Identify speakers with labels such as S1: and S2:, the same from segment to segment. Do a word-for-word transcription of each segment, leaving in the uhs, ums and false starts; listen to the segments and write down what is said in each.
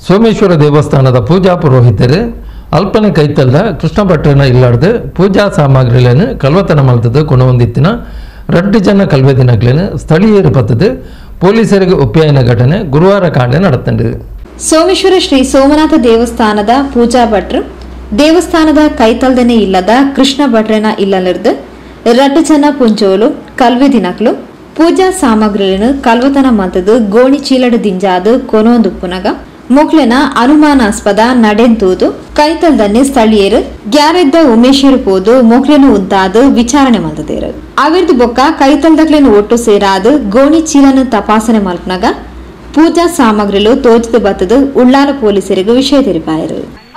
S1: ಸೋಮೇಶ್ವರ ದೇವಸ್ಥಾನದ ಪೂಜಾ ಪುರೋಹಿತರು ಅಲ್ಪನೆ ಕೈತಲ್ಲ ಕೃಷ್ಣ ಭಟ್ರನ ಇಲ್ಲಾರ್ದು ಪೂಜಾ ಸಾಮಗ್ರಿಗಳನ್ನು ಕಲ್ವತನ ಮಲ್ತದ್ದು ಕೊನೊಂದಿತ್ತಿನ ರಡ್ಡು ಜನ ಕಲ್ವೆದಿನಕ್ಲೇನು ಸ್ಥಳೀಯರು ಪತ್ತದು ಪೊಲೀಸರಿಗೆ ಒಪ್ಪಿಯಾಯಿನ ಘಟನೆ ಗುರುವಾರ ಕಾಂಡೆ ನಡೆತಂಡು.
S2: ಸೋಮೇಶ್ವರ ಶ್ರೀ ಸೋಮನಾಥ ದೇವಸ್ಥಾನದ ಪೂಜಾ ಭಟ್ರು ದೇವಸ್ಥಾನದ ಕೈತಲ್ದನೆ ಇಲ್ಲದ ಕೃಷ್ಣ ಭಟ್ರನ ಇಲ್ಲಲಿರ್ದು ರಡ್ಡು ಜನ ಪುಂಜೋಲು ಕಲ್ವೆದಿನಕ್ಲು ಪೂಜಾ ಸಾಮಗ್ರಿಗಳನ್ನು ಕಲ್ವತನ ಮಲ್ತದು ಗೋಣಿ ಚೀಲಡು ದಿಂಜಾದು ಕೊನೊಂದುಪ್ಪುನಗ ಮೊಕ್ಲೆನ ಅನುಮಾನಾಸ್ಪದ ನಡೆಂತೂದು ಕೈತಲ್ದನ್ನೇ ಸ್ಥಳೀಯರು ಗ್ಯಾರೆದ್ದ ಉಮೇಶರು ಪೋದು ಮೊಕ್ಲೆನು ಉದ್ದಾದು ವಿಚಾರಣೆ ಮಲ್ತದೇರು ಅವಿರ್ದು ಬೊಕ್ಕ ಕೈತಲ್ದಕ್ಲೆನು ಒಟ್ಟು ಸೇರಾದು ಗೋಣಿ ಚೀಲನು ತಪಾಸಣೆ ಮಲ್ಪನಾಗ ಪೂಜಾ ಸಾಮಗ್ರಿಲು ತೋಜಿದು ಬತ್ತದು ಉಳ್ಳಾಲ ಪೊಲೀಸರಿಗೂ ವಿಷಯ ತಿಳಿಪಾಯರು.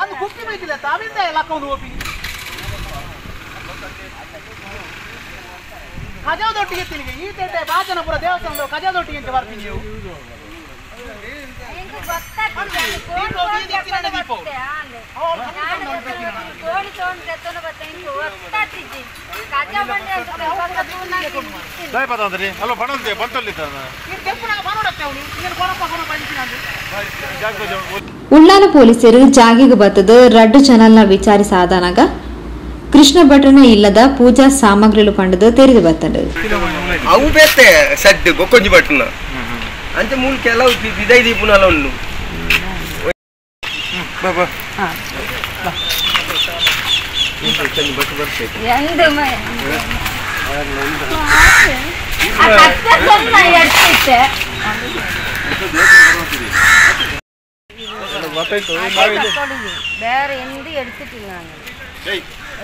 S2: ಉಳ್ಳಾಲ ಪೊಲೀಸರು ಜಾಗಿಗೆ ಬತ್ತದು ರಡ್ಡು ಚಾನಲ್ನ ವಿಚಾರಿಸಾದನಾಗ ಕೃಷ್ಣ ಭಟ್ರನ ಇಲ್ಲದ ಪೂಜಾ ಸಾಮಗ್ರಿಗಳು ಪಂಡದು ತೆರೆದು ಬತ್ತಂಡು
S3: ಅವು ಬೇತೆ ಸದ್ದು ಗೊಕ್ಕೊಂಜಿ ಭಟ್ನ ಅಂಚ ಮೂಲ ಕೆಲವು ವಿದೈ ದೀಪುನಲ್ಲ ಉಂಡು ಬಾಬಾ ಹಾ
S4: ಎಂದು ಮೈ ಆ ಕಷ್ಟ ಸಣ್ಣ ಎಡ್ತಿತ್ತೆ ಬೇರೆ ಎಂದು ಎಡ್ತಿಟ್ಟಿಲ್ಲ ನಾನು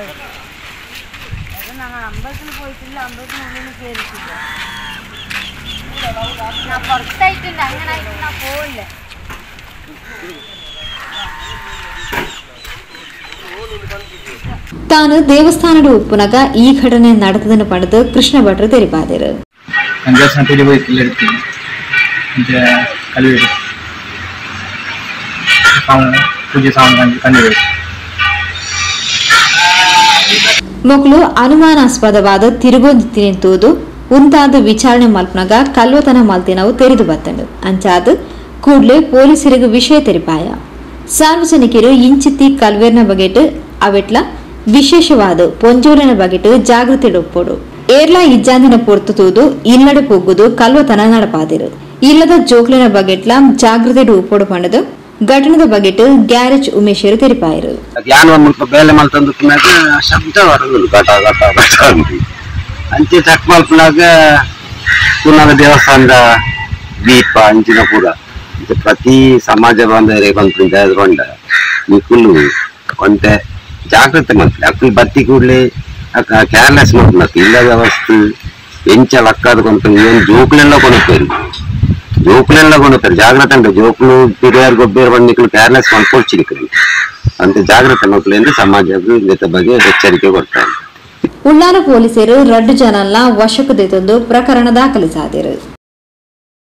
S4: ಅದು ನಾನು ಅಂಬಲത്തിന് പോയിട്ടില്ല ಅಂಬಲത്തിന് ഒന്നും കേറിയിട്ടില്ല ഞാൻ പുറത്തായിട്ടുണ്ട് അങ്ങനെ ആയിട്ട് ഞാൻ പോവില്ല.
S2: ತಾನು ದೇವಸ್ಥಾನದ ಉಪ್ಪುನಗ ಈ ಘಟನೆ ನಡೆದದನ್ನು ಪಡೆದು ಕೃಷ್ಣ ಭಟ್ರು ತೆರಿಪಾದರು. ಮೊಕ್ಲು ಅನುಮಾನಾಸ್ಪದವಾದ ತಿರುಗೊಂದು ನಿಂತುವುದು ಉಂತಾದ ವಿಚಾರಣೆ ಮಲ್ಪನಾಗ ಕಲ್ವತನ ಮಲ್ತಿನವು ತೆರೆದು ಬತ್ತಂಡು ಅಂಚಾದು ಕೂಡ್ಲೆ ಪೊಲೀಸರಿಗೂ ವಿಷಯ ತೆರಿಪಾಯ. ಸಾರ್ವಜನಿಕರು ಇಂಚಿತ್ತಿ ಕಲ್ವೇರ್ನ ಬಗೆಟ್ ಅವೆಟ್ಲ ವಿಶೇಷವಾದ ಪೊಂಜೋಲಿನ ಬಗೆಟ್ ಜಾಗೃತಿ ಒಪ್ಪೋಡು ಏರ್ಲ ಇಜ್ಜಾಂದಿನ ಪೊರ್ತುವುದು ಇಲ್ಲಡೆ ಪೊಗ್ಗುದು ಕಲ್ವತನ ನಡಪಾದಿರು ಇಲ್ಲದ ಜೋಕ್ಲಿನ ಬಗೆಟ್ಲ ಜಾಗೃತಿ ಉಪ್ಪೋಡು ಪಂಡದು ಘಟನೆದ ಬಗೆಟ್ ಗ್ಯಾರೇಜ್ ಉಮೇಶರು ತೆರಿಪಾಯರು.
S5: ಅಂಚೆ ಚೆಕ್ ಮಲ್ಪನಾಗ ಪುನಃ ದೇವಸ್ಥಾನದ ದೀಪ ಅಂಚಿನ ಪೂರ ಪ್ರತಿ ಸಮಾಜ ಬಾಂಧವರಿಗೆ ಕೊಂತ ಎದುರುಗೊಂಡ ನಿಕ್ಕುಲು ಒಂಟೆ ಜಾಗ್ರತೆ ಮಾಡ್ತೀವಿ ಅಕ್ಕಲ್ ಬತ್ತಿ ಕೂಡಲೇ ಕೇರ್ಲೆಸ್ ಮಾಡ್ಬೇಕು ಇಲ್ಲದ ವಸ್ತು ಎಂಚ ಲಕ್ಕದ ಕೊಂತ ಏನು ಜೋಕ್ಲೆಲ್ಲ ಕೊಡುತ್ತಾರೆ ಜೋಕ್ಲೆಲ್ಲ ಕೊಡುತ್ತಾರೆ ಜಾಗ್ರತೆ ಉಂಟು ಜೋಕ್ಲು ಹಿರಿಯರ್ ಗೊಬ್ಬರ ಬಂದಿಕ್ಕಲು ಕೇರ್ಲೆಸ್ ಮಾಡ್ಕೊಡ್ಚಿಕ್ರಿ ಅಂತ ಜಾಗ್ರತೆ ಮಕ್ಕಳು ಎಂದು ಸಮಾಜಕ್ಕೂ ಇದರ ಬಗ್ಗೆ ಎಚ್ಚರಿಕೆ ಕೊಡ್ತಾರೆ.
S2: ಉಳ್ಳಾಲ ಪೊಲೀಸರು ರಡ್ಡು ಜನಲ್ನ ವಶಕ್ಕೆ ತಂದು ಪ್ರಕರಣ ದಾಖಲಿಸಿದರು.